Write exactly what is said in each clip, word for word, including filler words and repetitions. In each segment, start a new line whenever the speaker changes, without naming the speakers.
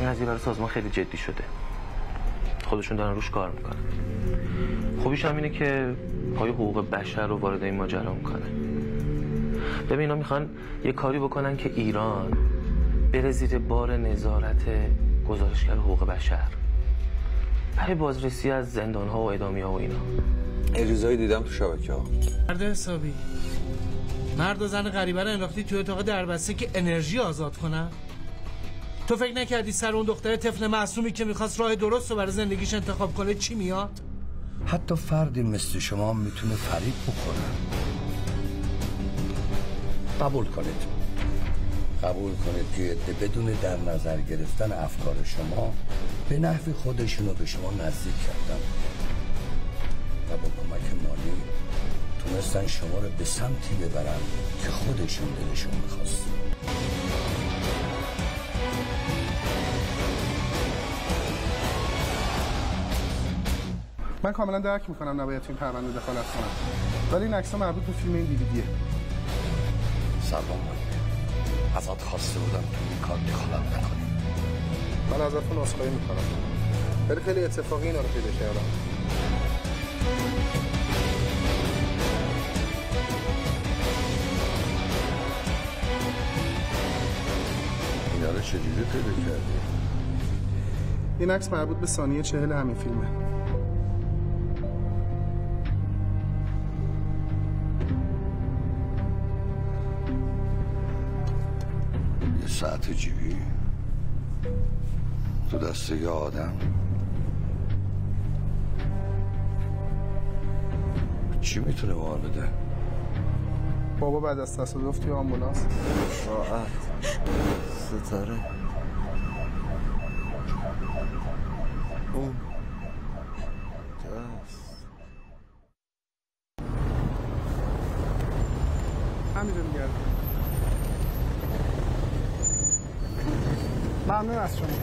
این قضیه برای سازمان خیلی جدی شده، خودشون دارن روش کار میکنن. خوبیش هم اینه که پای حقوق بشر رو وارد این ماجرا میکنن. ببین اینا میخوان یه کاری بکنن که ایران بره زیر بار نظارت گزارشگر حقوق بشر برای بازرسی از زندان‌ها و اعدامی‌ها و اینا.
اجازه‌ای دیدم تو شبکه‌ها.
مرد حسابی، مرد و زن غریبه رو انداختی توی اتاق دربسته که انرژی آزاد کنن؟ تو فکر نکردی سر اون دختر طفل معصومی که میخواست راه درست رو برای زندگیش انتخاب کنه چی میاد؟
حتی فردی مثل شما میتونه فریب بکنه. قبول کنید قبول کنید که بدون در نظر گرفتن افکار شما به نحو خودشونو به شما نزدیک کردن و با کمک مالی تونستن شما رو به سمتی ببرن که خودشون دلشون میخواست.
من کاملا درک میکنم نباید تو این پرونده دخالت کنم، ولی این عکس‌ها مربوط به فیلم این دیویدیه.
سلام من ازت خواسته بودم تو این کار دخالت نکنی.
من ازتون عذرخواهی میکنم، ولی خیلی اتفاقی اینا رو پیدا کردم.
اینا رو چجوری پیدا کردی؟
این عکس مربوط به ثانیه چهل همین فیلمه.
یه ساعت جیبی تو دست یه آدم چی میتونه مال بده؟
بابا بعد از تصادف توی آمبولانس.
ساعت ستاره اون دست
همینجا میگرد. ممنون از شما.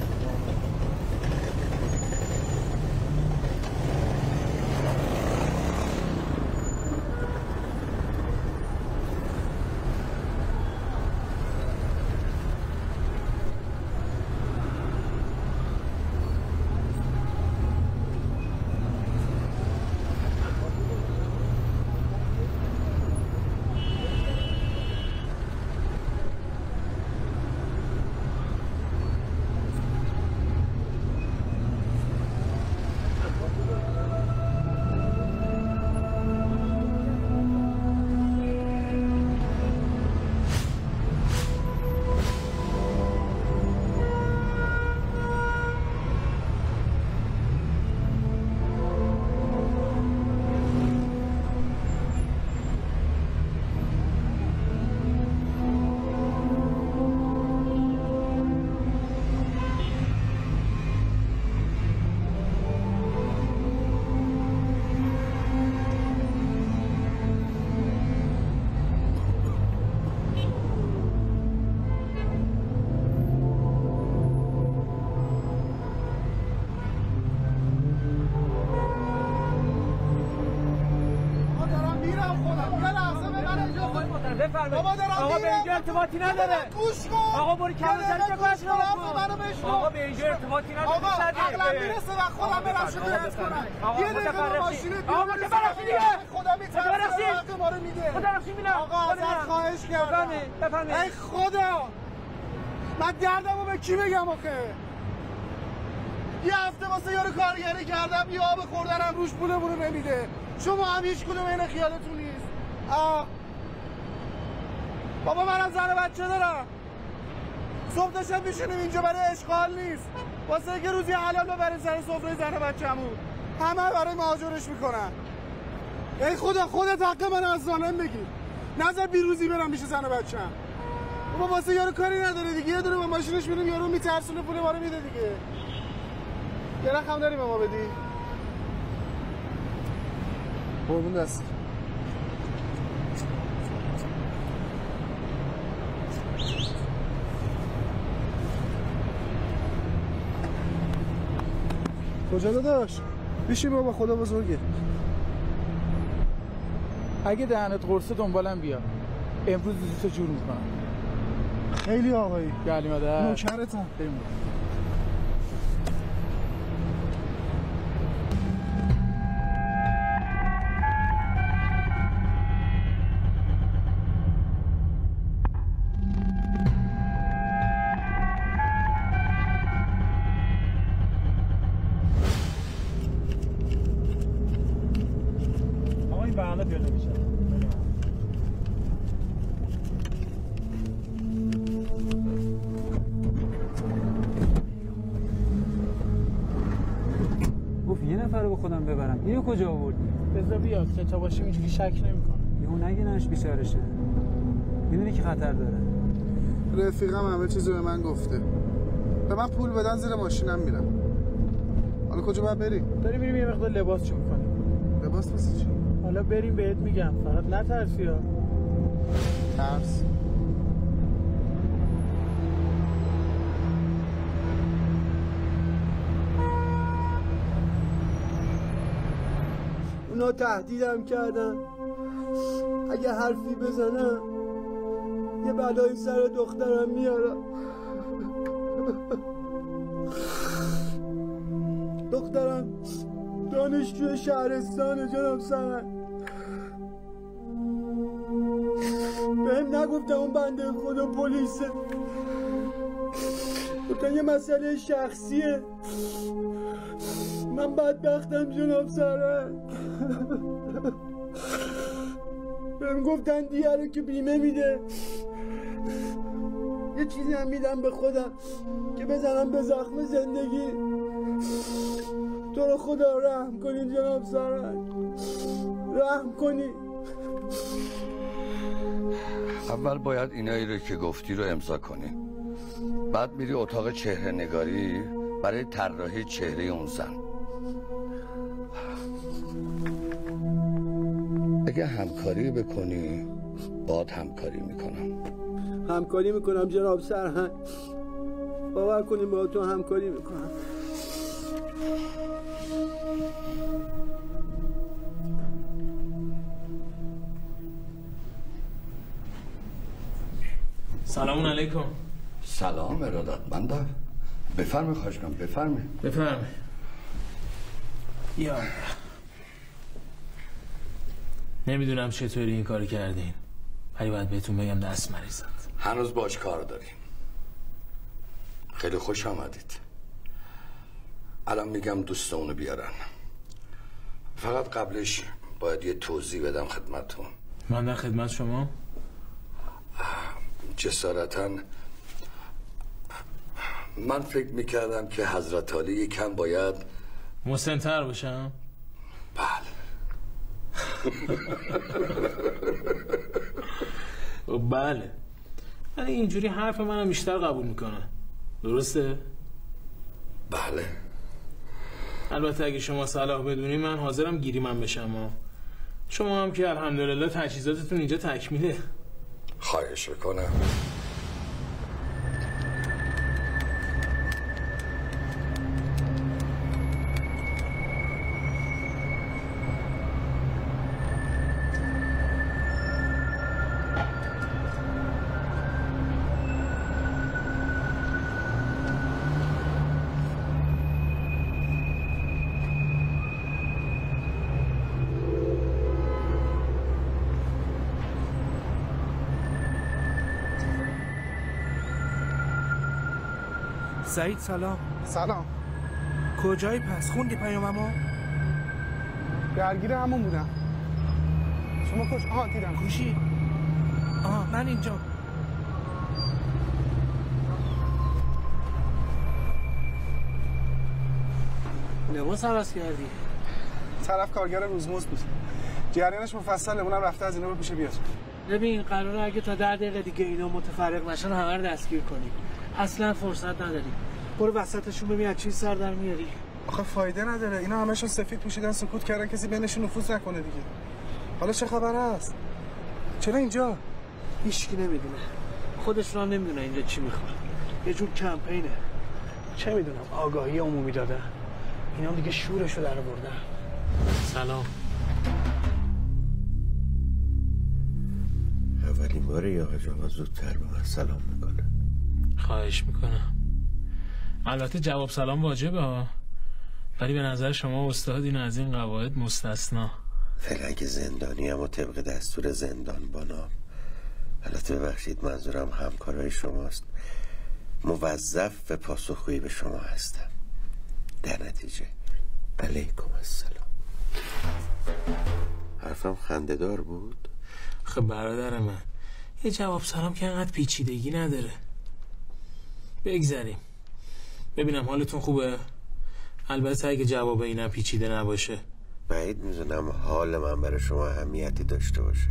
بابا دارم آقا به اینجا ارتباطی نداره. گوش کن آقا برو کامل سر چه کارش رو آقا به اینجا ارتباطی نداره.
آقا عقلم میرسه و خودم برم شکایت کنم. یه دقیقه به ماشین
آقا متفرقی دیگه
خدا میترسه حق ما رو میده.
متفرقی میدم
آقا ازت خواهش کردم.
بفهمید
ای خدا من دردمو به کی بگم آخه؟ یه هفته واسه یارو کارگری کردم، یه آب خوردنم روش پولمون نمیده. شما هم هیچ کدوم این خیالتون نیست. آه بابا منم زن بچه دارم. صبح تا شب میشونیم اینجا برای اشغال نیست، واسه اینکه روزی حلال ببریم سر سفره زن بچه‌مون. همه برای مهاجرش میکنن. ای خدا خودت حق من از ظالم بگیر، نظر بیروزی برم میشه زن بچه‌م. بابا واسه یارو کاری نداره دیگه، یه دونه با ماشینش میریم یارو میترسونه پول ما رو میده دیگه. یه رقم داری به ما بدی؟ قربون دست. کجا داداش؟ بیشی بابا خدا بزرگه.
اگه دهنت قرصه دنبالم بیا، امروز دوزیتو جور میکنم.
خیلی آقایی
گلی مادر
نوکرتم.
خودم ببرم. اینو کجا آوردی؟
بذار بیاد که تا باشیم اینجوری شک نمی‌کنه.
یهو نگینش بیچارهشه. میدونی که خطر داره.
رفیقم همه چیزو به من گفته. به من پول بدن زیر ماشینم میرم. حالا کجا باید بری؟
داری میریم یه مقدار لباس چون کنیم.
لباس واسه چی؟
حالا بریم بهت میگم، فقط نترسی ها.
ترس؟
اونا تهدیدم کردن اگه حرفی بزنم یه بلایی سر دخترم میارم. دخترم دانشجوی شهرستان جناب سرهنگ. بهم نگفتم اون بنده خدا پلیسه، گفتن یه مسئله شخصیه. من بدبختم جناب سرهنگ. بهم گفتن دیگه رو که بیمه میده یه چیزی هم میدم به خودم که بزنم به زخم زندگی. تو رو خدا رحم کنی جناب سرهنگ، رحم کنی.
اول باید اینایی رو که گفتی رو امضا کنی، بعد میری اتاق چهره نگاری برای طراحی چهره اون زن. اگه همکاری بکنی باید همکاری میکنم.
همکاری میکنم جناب سرهنگ، باور کنیم با تو همکاری میکنم.
سلام علیکم.
سلام ارادتمندم. بفرمی خواهش کنم. بفرمی
بفرمی. یا نمیدونم چطوری این کاری کردین، ولی باید بهتون بگم دست مریضت.
هنوز باش کار داریم. خیلی خوش آمدید. الان میگم دوستانو بیارن، فقط قبلش باید یه توضیح بدم خدمتتون.
من در خدمت شما.
جسارتاً من فکر میکردم که حضرت علی یکم باید
مسن‌تر باشم.
بله.
بله، ولی اینجوری حرف منم بیشتر قبول میکنه. درسته؟
بله.
البته اگه شما صلاح بدونی من حاضرم گیری من بشم. شما هم که الحمدلله تجهیزاتتون اینجا تکمیله.
خواهش میکنم.
سعید سلام.
سلام.
کجایی پس؟ خوندی پیاممو؟
درگیر همون بودم. شما کش؟ آها دیدم.
کوشی؟ آها من اینجا.
لباس عوض کردی؟
طرف کارگر روزمزد بود. جریانش مفصله، اونم رفته از اینا رو پیش بیاد.
ببین قراره اگه تا ده دقیقه دیگه اینا متفرق نشن همه رو دستگیر کنی. اصلا فرصت نداری. برو وسطشون ببین از چی سر در میاری.
آخه فایده نداره، اینا همشون سفید پوشیدن سکوت کردن، کسی بینشون نفوذ نکنه دیگه. حالا چه خبر است؟ چرا اینجا؟
هیچکی نمیدونه. خودشون هم نمیدونه اینجا چی میخواد. یه جور کمپینه. چه میدونم آگاهی عمومی داده. اینا دیگه شورشو در آوردن.
سلام.
اولین باره یا حاج آقا زودتر به من سلام میکنه.
خواهش میکنم. البته جواب سلام واجبه ها، ولی به نظر شما استادین از این قواعد مستثنا.
فلنگ زندانی هم و طبق دستور زندان بانام. البته ببخشید منظورم همکارای شماست. موظف به پاسخگویی به شما هستم. در نتیجه علیکم السلام. حرفم خنده‌دار بود؟
خب برادر من یه جواب سلام که انقدر پیچیدگی نداره. بگذاریم. ببینم حالتون خوبه؟
البته اگه جواب اینا پیچیده نباشه.
بعید میدونم حال من برای شما اهمیتی داشته باشه.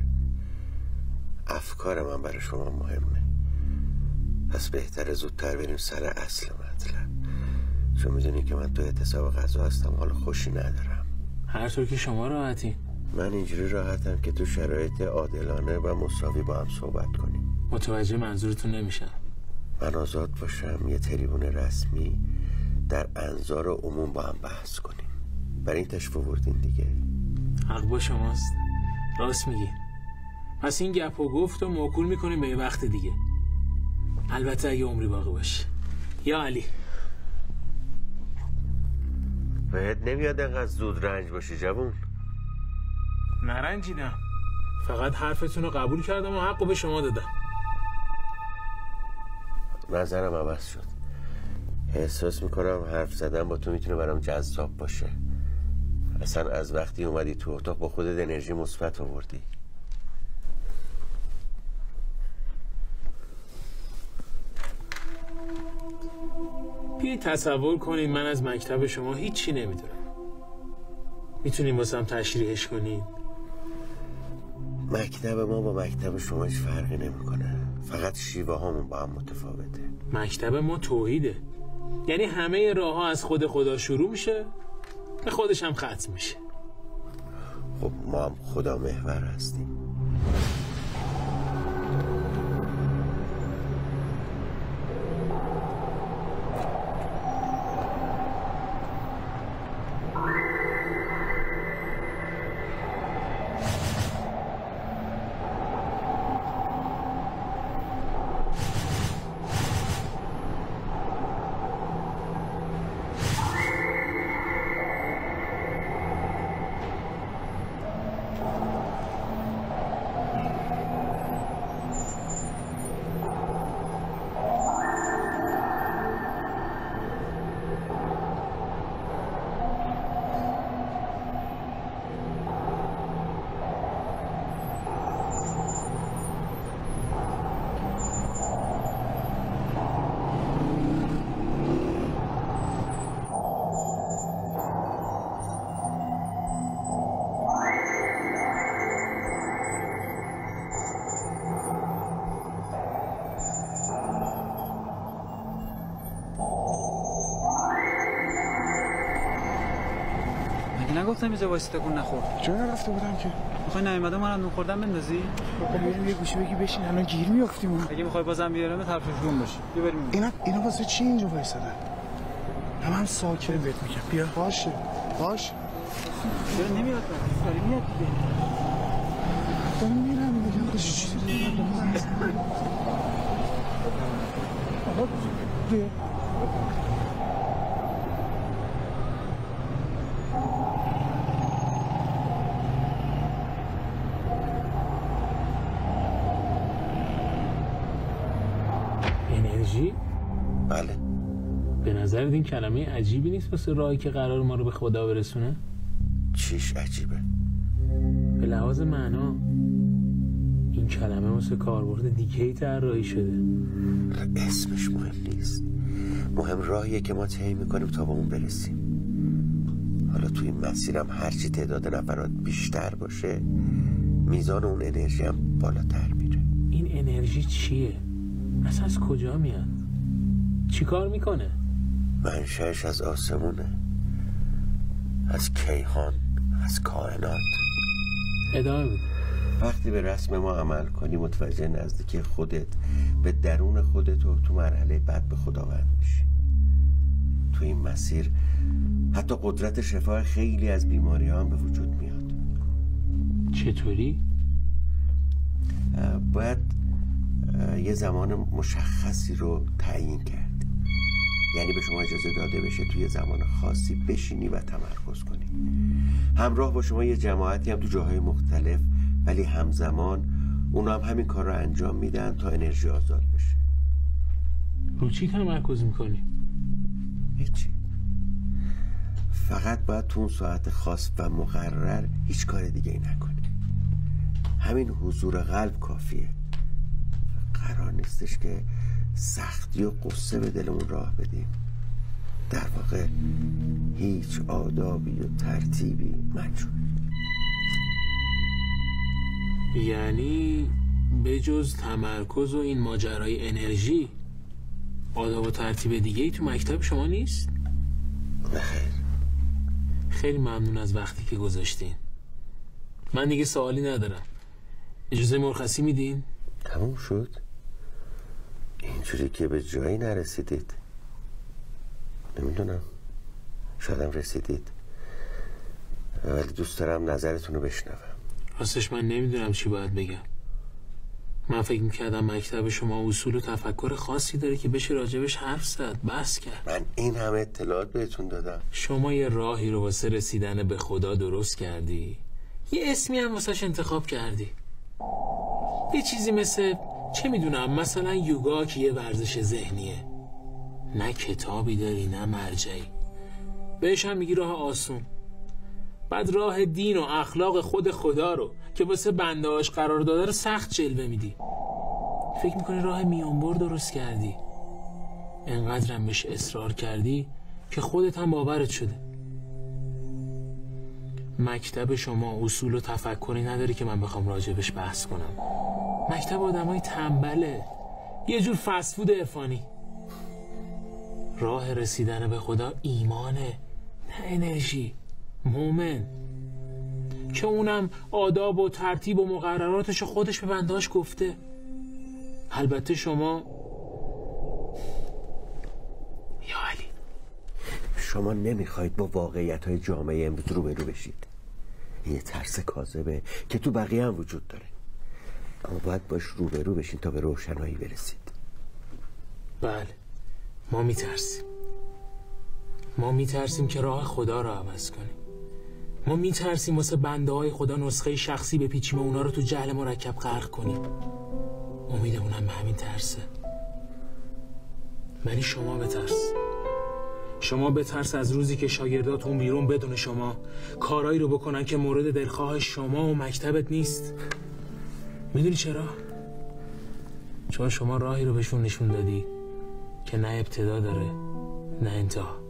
افکار من برای شما مهمه. پس بهتره زودتر بریم سر اصل مطلب، چون میدونی که من تو اعتصاب غذا هستم، حال خوشی ندارم.
هر طور که شما راحتی.
من اینجوری راحتم که تو شرایط عادلانه و مساوی با هم صحبت کنیم.
متوجه منظورتون نمیشم.
من آزاد باشم یه تریبون رسمی در انظار عموم با هم بحث کنیم. برای این تشریف آوردین دیگه.
حق با شماست، راست میگی. پس این گپ و گفت و موکول میکنیم به یه وقت دیگه، البته اگه عمری باقی باشه. یا علی،
بهت نمیاد انقدر زود رنج باشی جوون؟
نرنجیدم، فقط حرفتون رو قبول کردم و حق رو به شما دادم.
نظرم عوض شد. احساس میکنم حرف زدن با تو میتونه برام جذاب باشه. اصلا از وقتی اومدی تو اتاق با خودت انرژی مثبت آوردی.
بیایید تصور کنید من از مکتب شما هیچی نمیدونم. میتونیم واسم تشریحش کنید؟
مکتب ما با مکتب شما هیچ فرقی نمیکنه، فقط شیوه هامون با هم متفاوته.
مکتب ما توحیده، یعنی همه راه ها از خود خدا شروع میشه به خودش هم ختم میشه.
خب ما هم خدا محور هستیم.
نگفتم اینجا واسه تکون نخورد.
جایی رفته بودم که
میخوای نیومده منم نون خوردم بندازی؟
خب بریم یه گوشه بگی بشین، الان گیر میافتیم.
اگه میخوای بازم بیارم طرفش روم باشی. بیا بریم.
اینا اینا واسه چی اینجا وایسادن؟ هم هم ساکت بهت میگم. بیا باشه باشه.
چرا نمیاد؟ داری میاد دیگه.
دارم میرم میگم چی آقا بیا.
انرژی؟
بله.
به نظر این کلمه عجیبی نیست واسه راهی که قرار ما رو به خدا برسونه؟
چیش عجیبه؟
به لحاظ معنا این کلمه واسه کاربرد دیگه‌ای طراحی شده.
اسمش مهم نیست، مهم راهیه که ما طی می‌کنیم تا به اون برسیم. حالا توی این مسیرم هرچی تعداد نفرات بیشتر باشه میزان اون انرژی هم بالاتر میره.
این انرژی چیه؟ اصلا از کجا میاد؟ چی کار میکنه؟
منشأش از آسمونه، از کیهان، از کائنات.
ادامه بده.
وقتی به رسم ما عمل کنی متوجه نزدیکی خودت به درون خودت و تو مرحله بعد به خداوند میشی. تو این مسیر حتی قدرت شفای خیلی از بیماری ها هم به وجود میاد.
چطوری؟
باید یه زمان مشخصی رو تعیین کرد، یعنی به شما اجازه داده بشه توی زمان خاصی بشینی و تمرکز کنی. همراه با شما یه جماعتی هم تو جاهای مختلف، ولی همزمان اونا هم همین کار رو انجام میدن تا انرژی آزاد بشه.
رو چی تمرکز میکنی؟
هیچی، فقط باید تو اون ساعت خاص و مقرر هیچ کار دیگه ای نکنی. همین حضور قلب کافیه. قرار نیستش که سختی و قصه به دلمون راه بدیم. در واقع هیچ آدابی و ترتیبی منجور.
یعنی به جز تمرکز و این ماجرای انرژی آداب و ترتیب دیگه ای تو مکتب شما نیست؟
بخیر.
خیلی ممنون از وقتی که گذاشتین. من دیگه سوالی ندارم. اجازه مرخصی میدین؟
تموم شد؟ اینجوری که به جایی نرسیدید. نمیدونم، شایدم رسیدید، ولی دوست دارم نظرتون رو بشنوم.
راستش من نمیدونم چی باید بگم. من فکر میکردم مکتب شما اصول و تفکر خاصی داره که بشه راجبش حرف زد، بحث کرد.
من این همه اطلاعات بهتون دادم.
شما یه راهی رو واسه رسیدن به خدا درست کردی، یه اسمی هم واسهش انتخاب کردی. یه چیزی مثل چه میدونم مثلا یوگا که یه ورزش ذهنیه، نه کتابی داری نه مرجعی، بهش هم میگی راه آسون. بعد راه دین و اخلاق خود خدا رو که واسه بندهاش قرار داده رو سخت جلوه میدی. فکر میکنی راه میانبر درست کردی. انقدر هم بهش اصرار کردی که خودت هم باورت شده. مکتب شما اصول و تفکری نداره که من بخوام راجبش بحث کنم. مکتب آدمای تنبله، یه جور فست فود عرفانی. راه رسیدن به خدا ایمانه، نه انرژی. مومن که اونم آداب و ترتیب و مقرراتش خودش به بندهاش گفته. البته شما یا علی
شما نمیخواید با واقعیت های جامعه امروز روبرو بشید. این یه ترس کاذبه که تو بقیه هم وجود داره، اما باید باش روبرو بشین تا به روشنایی برسید.
بله، ما میترسیم. ما میترسیم که راه خدا رو عوض کنیم. ما میترسیم واسه بنده های خدا نسخه شخصی بپیچیم و اونا رو تو جهل مرکب غرق کنیم. امیدمونم به همین ترسه. ولی شما بترس. شما بترس از روزی که شاگرداتون بیرون بدون شما کارایی رو بکنن که مورد دلخواه شما و مکتبت نیست. میدونی چرا؟ چون شما راهی رو بهشون نشون دادی که نه ابتدا داره نه انتها.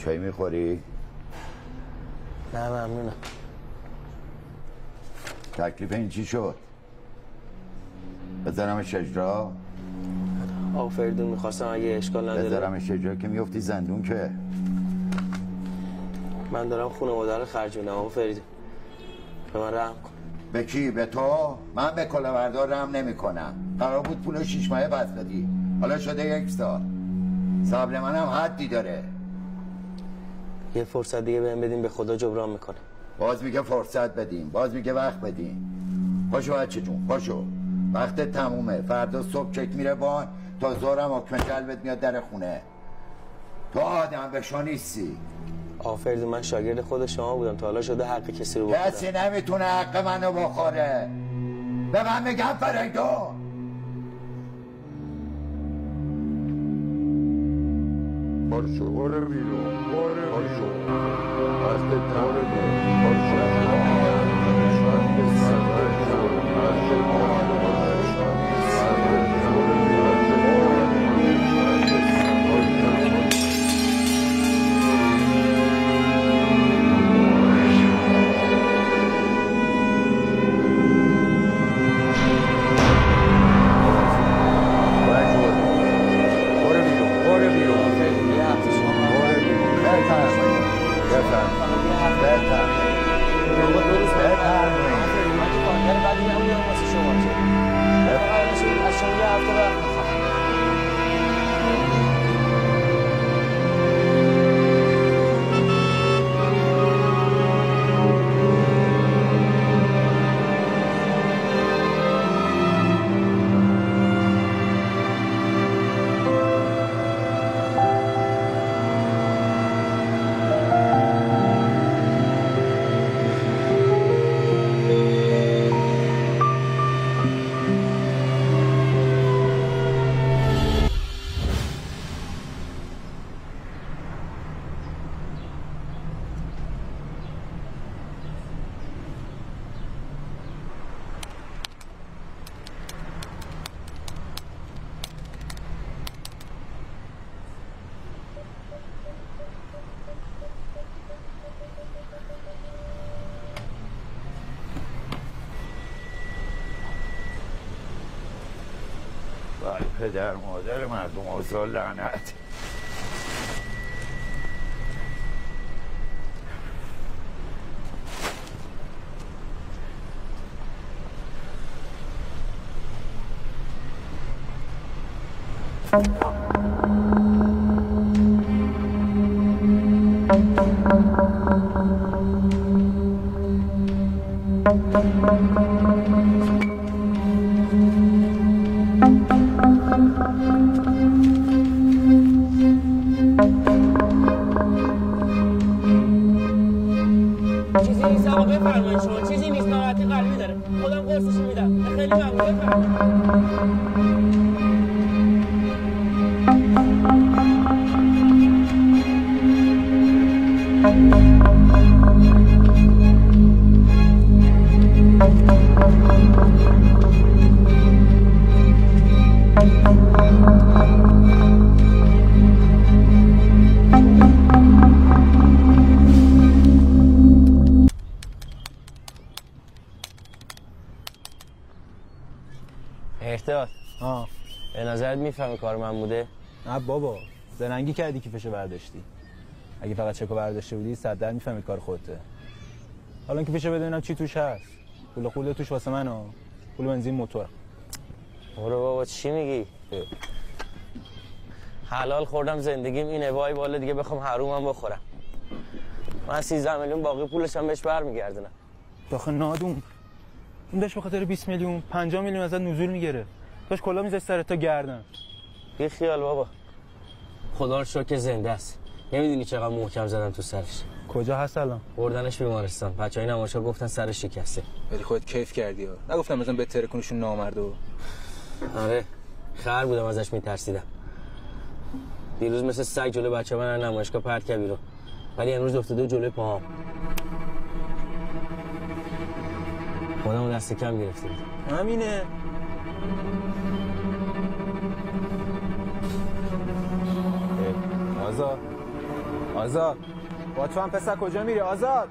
چای میخوری؟
نه ممنونم.
تکلیف این چی شد؟ بذارمش اجرا؟
آقا فریدون میخواستم اگه اشکال نداره
بذارمش اجرا که میفتی زندون که
من دارم خونه مادر خرج میدم. آقا فریدون به من رحم کن.
به کی؟ به تو؟ من به کلاهبردار رحم نمی کنم. قرار بود پول شیش ماهه پس بدی، حالا شده یک سال. صبر منم حدی داره.
یه فرصت دیگه بهم بدین، به خدا جبران میکنه.
باز میگه فرصت بدیم، باز میگه وقت بدیم. پاشو بچه جون پاشو، وقت تمومه. فردا صبح چک میره بان تا ظهرم حکم جلبت میاد در خونه. تو آدم به شما نیستی.
آقا فریدون من شاگرد خود شما بودم، تا حالا شده حق کسی رو بخورم؟
کسی نمیتونه حق منو بخوره. به من میگم فریدون.
بارشو برو بیرون، برو بارشو بسته تمام بیرون، بارشو
پدر مادر مردم آزار لعنت.
چیزی نیست آقا بفرمایید شما، چیزی نیست، ناراحتی قلبی داره، خودم قرصش میدم. خیلی ممنون، بفرمایید.
احتیاط.
ها
به نظرت میفهمی کار من بوده؟
نه بابا، زرنگی کردی کیفشو برداشتی. اگه فقط چکو برداشته بودی صد در میفهمی کار خودته. حالا کیفشو ببینم چی توش هست. پول خوله توش واسه منو، پول بنزین موتور.
برو بابا چی میگی؟ حلال خوردم زندگیم اینه، وای بالا دیگه بخوام حرومم بخورم. من سیزده میلیون باقی پولش هم بهش برمیگردونم.
آخه نادون اون داشت به خاطر بیست میلیون پنجاه میلیون ازت نزول میگیره، داشت کلا میذاشت سر تا گردن.
بی خیال بابا، خدا رو شکر که زنده است. نمیدونی چقدر محکم زدن تو سرش.
کجا هست الان؟
بردنش بیمارستان. بچهای نمایشگاه گفتن سرش شکسته.
ولی خودت کیف کردی ها، نگفتم مثلا بهتره کنشون نامردو.
آره خر بودم ازش میترسیدم. دیروز مثل سگ جلوی بچه من نمایشگاه پرت کرد بیرون، ولی امروز افتاده جلوی پاهام. خودمو دست کم گرفته بود.
همینه. آزا آزاد با تو هم پسر کجا میری آزاد؟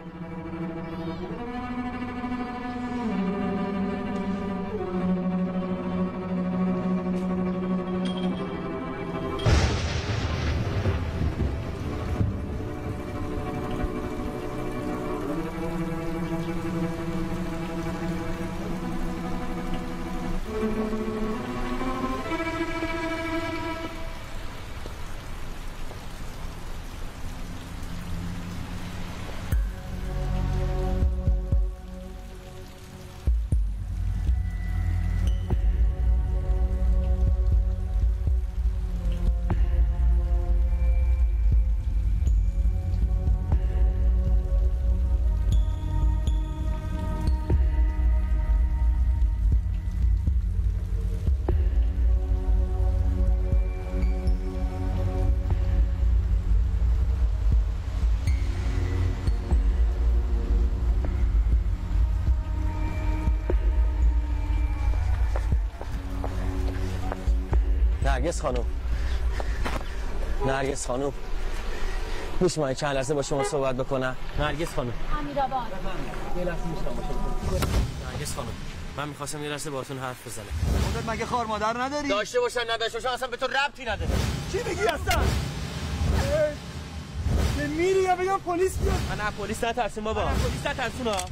نرگس خانم نرگس خانم میشه من چند لحظه با شما صحبت بکنم؟ نرگس خانم
امیرآباد
یه لحظه میشتم با شما نرگس خانم من میخواستم یه لحظه باهاتون حرف بزنم.
خودت مگه خار مادر نداری؟
داشته باشن نداشته باشن اصلا به تو ربطی نداره.
چی میگی اصلا؟ که میری یا بگم پلیس بیاد؟
من از پلیس نترسون بابا. من از پلیس نترسون ها.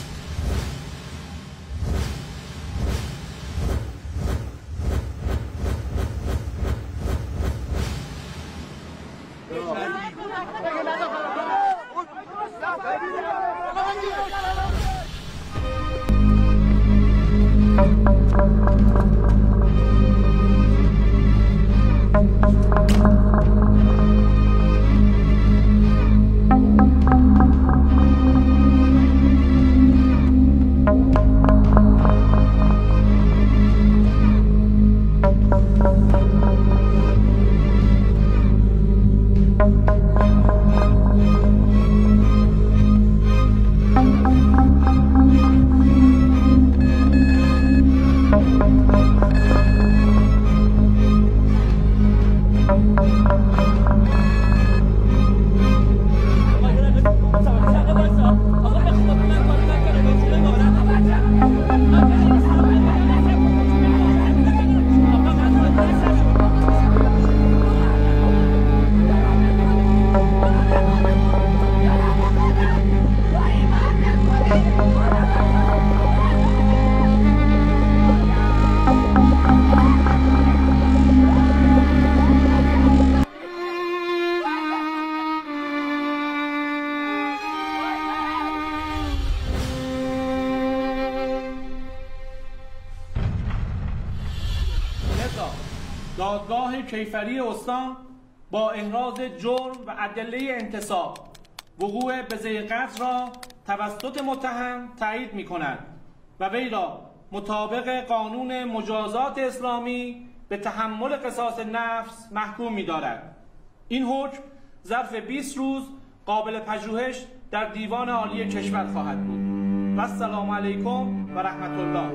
دادگاه کیفری استان با احراز جرم و ادله انتصاب وقوع بزه قتل را توسط متهم تایید می کند و وی را مطابق قانون مجازات اسلامی به تحمل قصاص نفس محکوم می دارد. این حکم ظرف بیست روز قابل پژوهش در دیوان عالی کشور خواهد بود. و السلام علیکم و رحمت الله.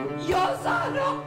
یا زهرا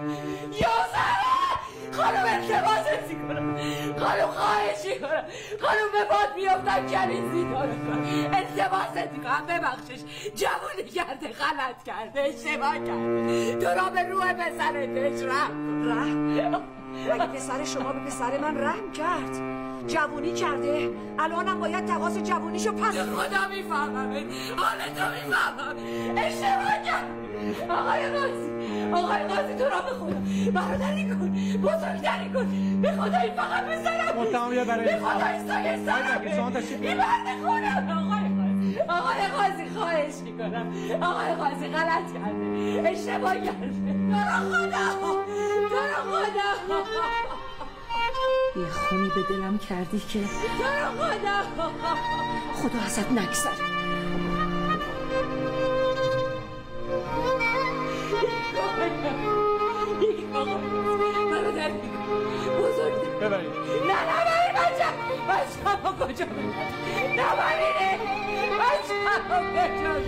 یا زهرا خانم التماست میکنم، خانم خواهش میکنم، خانم به باد میافتم کنیزی دارم، التماست میکنم ببخشش، جوانی کرده، غلط کرده، اشتباه کرده، تو را به روح پسرتش رحم
رحم؟ مگه پسر شما به پسر من رحم کرد؟ جوونی کرده، الانم باید تقاص جوونیشو پس
خدا میفهمم، حال تو میفهمم، اشتباه کرد. آقای قاضی، آقای قاضی تو را به خدا برادری کن، بزرگتری کن، به خدا این فقط بزنم،
متهمیه برای
به خدا این سایه سرم، این برد خونم. آقای قاضی، آقای قاضی خواهش میکنم، آقای قاضی غلط کرده، اشتباه کرده، تو را خدا، تو را خدا.
یه خونی به دلم کردی که
تو را خدا،
خدا ازت نگذره.
برادر بزرگ
ببرید.
نه نبرید بچه بچه ها کجا بگرد نبریده بچه ها کجا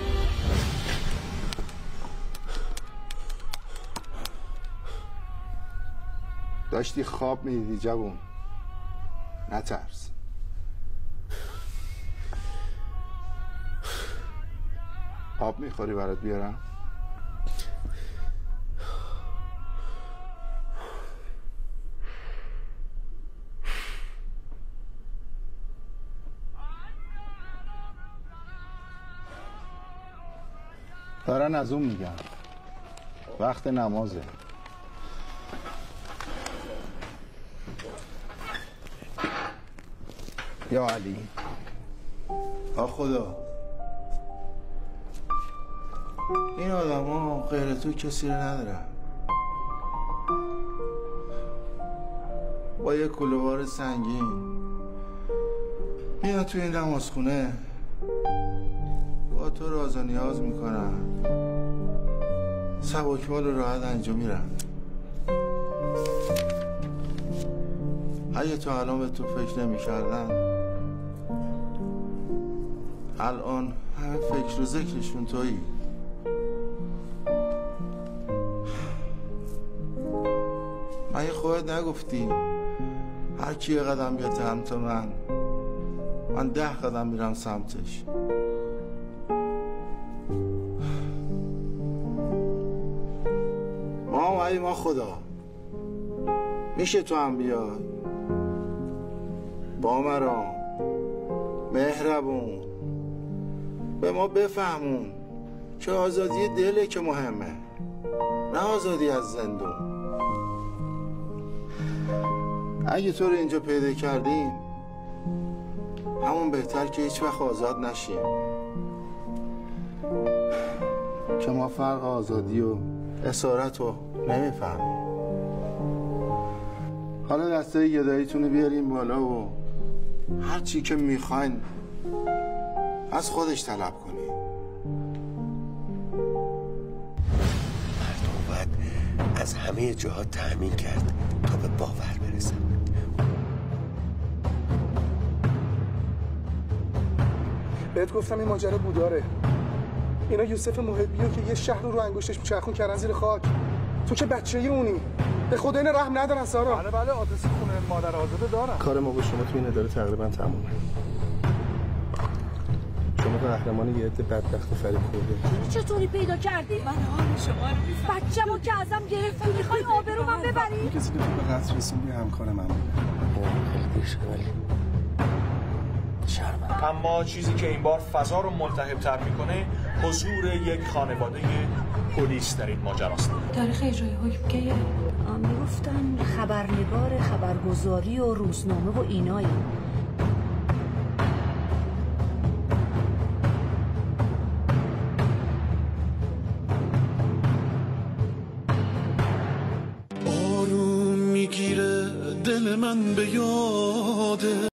داشتی خواب میدیدی جوون، نترس.
آب میخوری برات بیارم؟ دارن از اون میگن وقت نمازه. یا علی آ خدا، این آدم ها غیر تو کسی رو ندارن. با یه کلوبار سنگین میان توی این نمازخونه با تو راز و نیاز میکنن، سبکبال و راحت انجام میرن. اگه تو الان به تو فکر نمیکردن، الان همه فکر و ذکرشون تویی. مگه خودت نگفتی هر کی یه قدم بیاد سمت من، من ده قدم میرم سمتش؟ ما هم ما خدا میشه تو هم بیای با مرام مهربون به ما بفهمون که آزادی دله که مهمه، نه آزادی از زندون. اگه تو رو اینجا پیدا کردیم همون بهتر که هیچ وقت آزاد نشیم، که ما فرق آزادی و اسارت رو نمیفهمیم. حالا دسته گداییتون رو بیاریم بالا و هر چی که میخواین از خودش طلب کنید.
مردم باید از همه جهات تأمین کرد تا به باور برسن.
بهت گفتم این ماجرا بوداره. اینا یوسف محبیو که یه شهر رو رو انگشتش میچرخون کردن زیر خاک. تو که بچه‌ای اونی. به خدا این رحم ندارن سارا.
بله بله آدرس خونه مادر آزاده دارم.
کار ما با شما تو این اداره تقریبا تمومه. شما قهرمان یه عده بدبخت فریب خورده.
چطوری پیدا کردی؟ من حال شما رو میفهمم. بچه‌مو که ازم گرفتی، میخوای آبرومم ببری؟
کسی که تو به قصر رسوندی همکار من بوده.
خیلی دیر شده ولی شرمم.
اما چیزی که این بار فضا رو ملتهب‌تر میکنه حضور یک خانواده پلیس در این ماجراست.
تاریخ اجرای حکم کیه؟ میگفتن خبرنگار خبرگزاری و روزنامه و اینایی.
آروم میگیره دل من به یاده